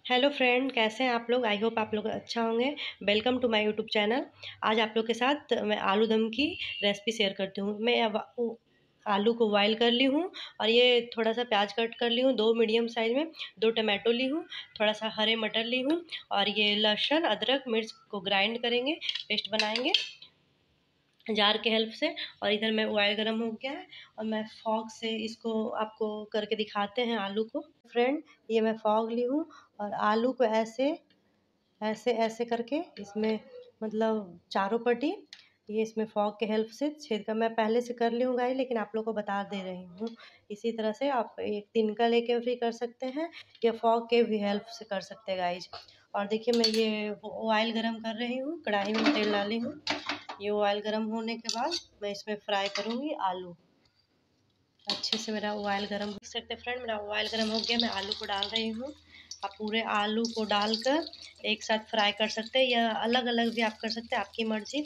Hello friend, कैसे हैं आप लोग। आई होप आप लोग अच्छा होंगे। Welcome to my YouTube channel. आज आप लोग के साथ मैं आलू दम की रेसिपी शेयर करती हूँ। मैं अब आलू को बॉयल कर ली हूँ और ये थोड़ा सा प्याज कट कर ली हूँ, 2 मीडियम साइज में, 2 टमाटो ली हूँ, थोड़ा सा हरे मटर ली हूँ और ये लहसुन अदरक मिर्च को ग्राइंड करेंगे, पेस्ट बनाएंगे जार के हेल्प से। और इधर में ऑयल गरम हो गया है और मैं फॉग से इसको आपको करके दिखाते हैं आलू को। फ्रेंड, ये मैं फॉग ली हूँ और आलू को ऐसे ऐसे ऐसे करके इसमें मतलब चारों पट्टी ये इसमें फॉग के हेल्प से छेद का मैं पहले से कर ली हूँ गाइस, लेकिन आप लोग को बता दे रही हूँ। इसी तरह से आप एक तिनका लेके भी कर सकते हैं या फॉग के भी हेल्प से कर सकते हैं गाइस। और देखिए मैं ये ऑयल गरम कर रही हूँ, कढ़ाई में तेल डाली हूँ। ये ऑयल गरम होने के बाद मैं इसमें फ्राई करूँगी आलू। अच्छे से मेरा ऑयल गरम हो सकते फ्रेंड, मेरा ऑयल गरम हो गया। मैं आलू को डाल रही हूँ। आप पूरे आलू को डालकर एक साथ फ्राई कर सकते हैं या अलग अलग भी आप कर सकते हैं, आपकी मर्जी।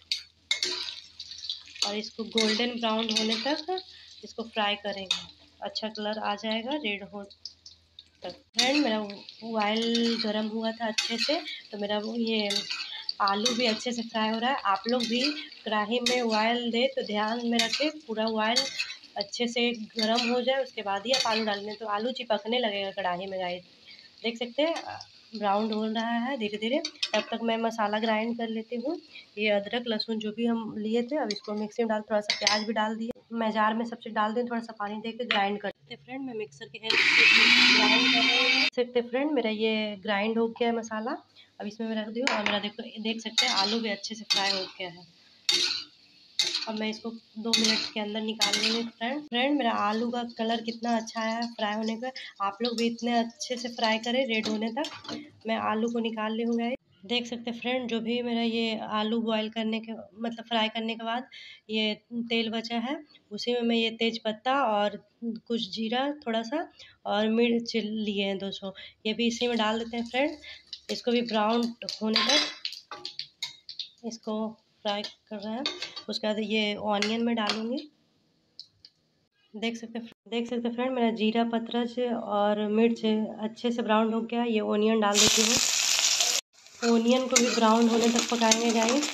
और इसको गोल्डन ब्राउन होने तक इसको फ्राई करेंगे, अच्छा कलर आ जाएगा रेड हो तक। फ्रेंड, मेरा ऑयल गरम हुआ था अच्छे से, तो मेरा ये आलू भी अच्छे से फ्राई हो रहा है। आप लोग भी कढ़ाई में ऑयल दे तो ध्यान में रखें, पूरा ऑयल अच्छे से गरम हो जाए उसके बाद ही आप आलू डालें, तो आलू चिपकने लगेगा कढ़ाई में गाइस। देख सकते हैं ब्राउन हो रहा है धीरे धीरे। तब तक मैं मसाला ग्राइंड कर लेती हूँ। ये अदरक लहसुन जो भी हम लिए थे, अब इसको मिक्सी में डाल, थोड़ा सा प्याज भी डाल दिए। मैं जार में सब चीज़ डाल दी, थोड़ा सा पानी दे के ग्राइंड कर सकते फ्रेंड। मैं मिक्सर के हेल्प से ग्राइंड कर रही हूँ। देख सकते फ्रेंड, मेरा ये ग्राइंड हो गया है मसाला। अब इसमें मैं रख दी और मेरा देख सकते हैं आलू भी अच्छे से फ्राई हो गया है। अब मैं इसको 2 मिनट के अंदर निकाल लूँगी। फ्रेंड, मेरा आलू का कलर कितना अच्छा आया है फ्राई होने का। आप लोग भी इतने अच्छे से फ्राई करें रेड होने तक। मैं आलू को निकाल ली हूँ गाइस। देख सकते हैं फ्रेंड, जो भी मेरा ये आलू बॉयल करने के मतलब फ्राई करने के बाद ये तेल बचा है, उसी में मैं ये तेज पत्ता और कुछ जीरा थोड़ा सा और मिर्च लिए हैं 200, ये भी इसी में डाल देते हैं फ्रेंड। इसको भी ब्राउन होने तक इसको फ्राई कर रहे हैं। उसके बाद ये ऑनियन में डालूंगी। देख सकते फ्रेंड, मेरा जीरा पतरज और मिर्च अच्छे से ब्राउन हो गया। ये ऑनियन डाल देती हूँ। ऑनियन को भी ब्राउन होने तक पकाएंगे गाइस।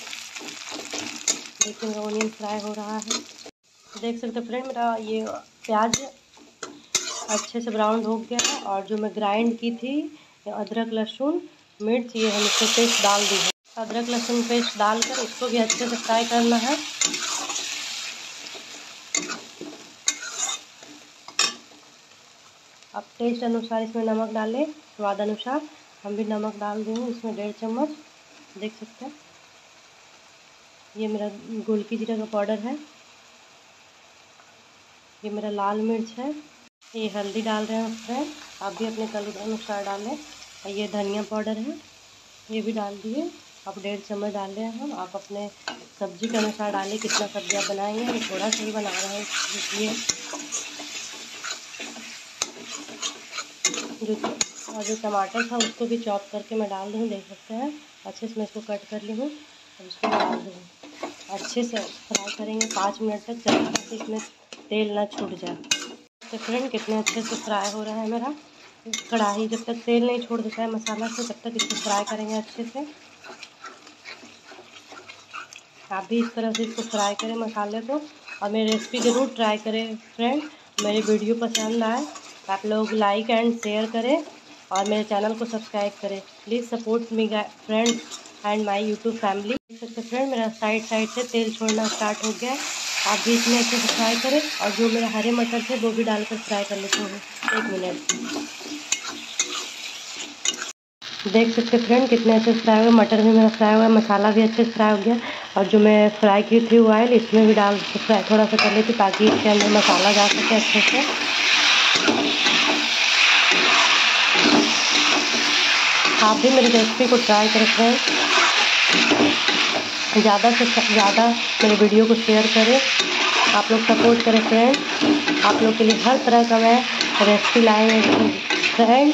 देखिए मेरा ऑनियन फ्राई हो रहा है। देख सकते फ्रेंड, मेरा ये प्याज अच्छे से ब्राउन हो गया है और जो मैं ग्राइंड की थी अदरक लहसुन मिर्च, ये हम इसको पेस्ट डाल दी है। अदरक लहसुन पेस्ट डालकर इसको भी अच्छे से फ्राई करना है। अब टेस्ट अनुसार इसमें नमक डालें, स्वाद अनुसार। हम भी नमक डाल देंगे इसमें 1.5 चम्मच। देख सकते हैं ये मेरा गोलकी जीरा का पाउडर है। ये मेरा लाल मिर्च है। ये हल्दी डाल रहे हैं फ्रेंड, आप भी अपने कलर अनुसार डालें। और ये धनिया पाउडर है, ये भी डाल दिए। अब 1.5 चम्मच डाल रहे हैं हम। आप अपने सब्जी के अनुसार डालें, कितना सब्जी आप बनाएंगे। हम थोड़ा सा ही बना रहे हैं इसलिए। जो टमाटर था उसको भी चॉप करके मैं डाल दूँ। देख सकते हैं अच्छे से मैं इसको कट कर ली हूँ और इसको डाल दूँ। अच्छे से फ्राई करेंगे 5 मिनट तक, जब तक इसमें तेल ना छूट जाए। तो फ्रेंड, कितने अच्छे से फ्राई हो रहा है मेरा कढ़ाई। जब तक तेल नहीं छोड़ देता है मसाला से, तब तक इसको फ्राई करेंगे अच्छे से। आप भी इस तरह से इसको फ्राई करें मसाले को और मेरी रेसिपी ज़रूर ट्राई करें फ्रेंड। मेरी वीडियो पसंद आए तो आप लोग लाइक एंड शेयर करें और मेरे चैनल को सब्सक्राइब करें। Please support me friend and my YouTube family. देख सकते फ्रेंड, मेरा साइड से तेल छोड़ना स्टार्ट हो गया है। आप भी इसमें अच्छे से फ्राई करें और जो मेरा हरे मटर थे वो भी डालकर फ्राई कर लेते हैं 1 मिनट। देख सकते फ्रेंड, कितने अच्छे से फ्राई हुए। मटर भी मेरा फ्राई हुआ, मसाला भी अच्छे से फ्राई हो गया। और जो मैं फ्राई की थी ऑयल, इसमें भी डाल के फ्राई थोड़ा सा कर लेती ताकि इसके अंदर मसाला जा सके अच्छे से। आप भी मेरी रेसिपी को ट्राई करें फ्रेंड। ज़्यादा से ज़्यादा मेरे वीडियो को शेयर करें। आप लोग सपोर्ट करें फ्रेंड। आप लोग के लिए हर तरह का मैं रेसिपी लाएंगे फ्रेंड।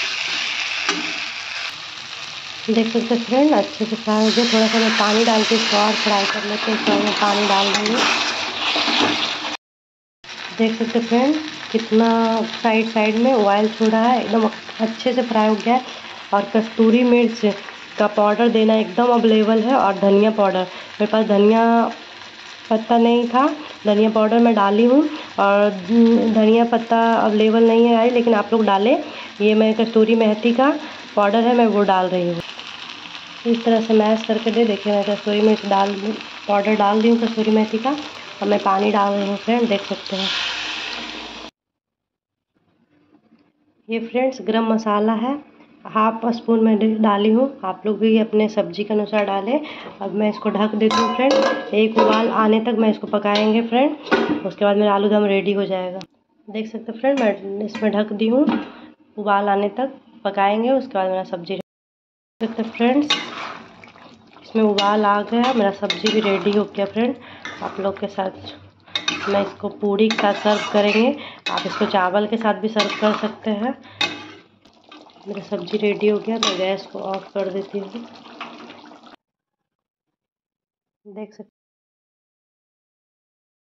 देख सकते फ्रेंड, अच्छे से फ्राई हो गया। थोड़ा सा मैं पानी डाल के इसको और फ्राई कर लेते हैं। इसको मैं पानी डाल दूँगी। देख सकते फ्रेंड, कितना साइड साइड में ऑयल छोड़ा है, एकदम अच्छे से फ्राई हो गया है। और कस्तूरी मिर्च का पाउडर देना एकदम अवेलेबल है, और धनिया पाउडर, मेरे पास धनिया पत्ता नहीं था, धनिया पाउडर मैं डाली हूँ। और धनिया पत्ता अवेलेबल नहीं है लेकिन आप लोग डालें। ये मैं कस्तूरी मेथी का पाउडर है, मैं वो डाल रही हूँ। इस तरह से मैश करके देखिए मैं कस्तूरी मिर्च पाउडर डाल दी हूँ कस्तूरी मेथी का, और मैं पानी डाल रही हूँ फ्रेंड, देख सकते हैं। ये फ्रेंड्स गरम मसाला है, हाफ स्पून में डाली हूँ, आप लोग भी अपने सब्जी के अनुसार डालें। अब मैं इसको ढक देती हूँ फ्रेंड, एक उबाल आने तक मैं इसको पकाएंगे फ्रेंड, उसके बाद मेरा आलू दम रेडी हो जाएगा। देख सकते हैं फ्रेंड, मैं इसमें ढक दी हूँ, उबाल आने तक पकाएंगे, उसके बाद मेरा सब्जी। देख सकते फ्रेंड्स, इसमें उबाल आ गया, मेरा सब्जी भी रेडी हो गया फ्रेंड। आप लोग के साथ मैं इसको पूड़ी के साथ सर्व करेंगे, आप इसको चावल के साथ भी सर्व कर सकते हैं। मेरा सब्जी रेडी हो गया, मैं गैस को ऑफ कर देती हूँ। देख सकते